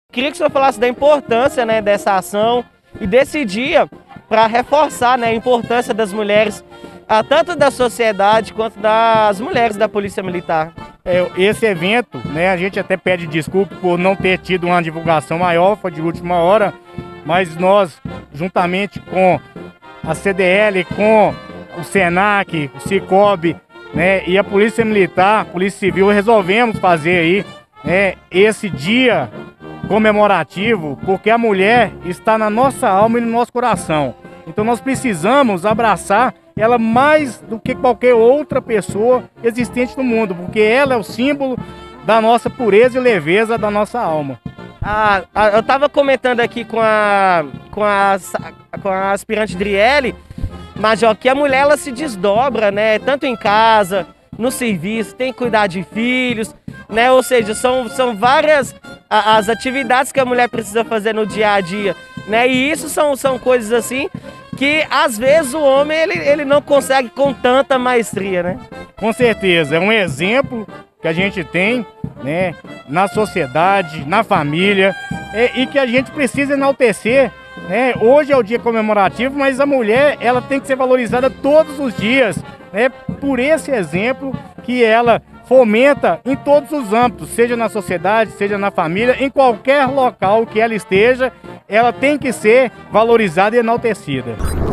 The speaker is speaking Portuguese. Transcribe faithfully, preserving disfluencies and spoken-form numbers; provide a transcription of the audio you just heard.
Queria que o senhor falasse da importância, né, dessa ação e desse dia para reforçar, né, a importância das mulheres, ah, tanto da sociedade quanto das mulheres da Polícia Militar. É, esse evento, né, a gente até pede desculpa por não ter tido uma divulgação maior, foi de última hora, mas nós, juntamente com a C D L, com o Senac, o Cicobi, né, e a Polícia Militar, a Polícia Civil, resolvemos fazer aí, né, esse dia comemorativo, porque a mulher está na nossa alma e no nosso coração. Então nós precisamos abraçar ela mais do que qualquer outra pessoa existente no mundo, porque ela é o símbolo da nossa pureza e leveza da nossa alma. Ah, eu estava comentando aqui com a, com a, com a aspirante Driele, Major, que a mulher ela se desdobra, né, tanto em casa, no serviço, tem que cuidar de filhos, né, ou seja, são, são várias as atividades que a mulher precisa fazer no dia a dia, né, e isso são, são coisas assim que às vezes o homem ele, ele não consegue com tanta maestria, né? Com certeza, é um exemplo que a gente tem, né, na sociedade, na família, é, e que a gente precisa enaltecer, né? Hoje é o dia comemorativo, mas a mulher ela tem que ser valorizada todos os dias, né, por esse exemplo que ela fomenta em todos os âmbitos, seja na sociedade, seja na família, em qualquer local que ela esteja, ela tem que ser valorizada e enaltecida.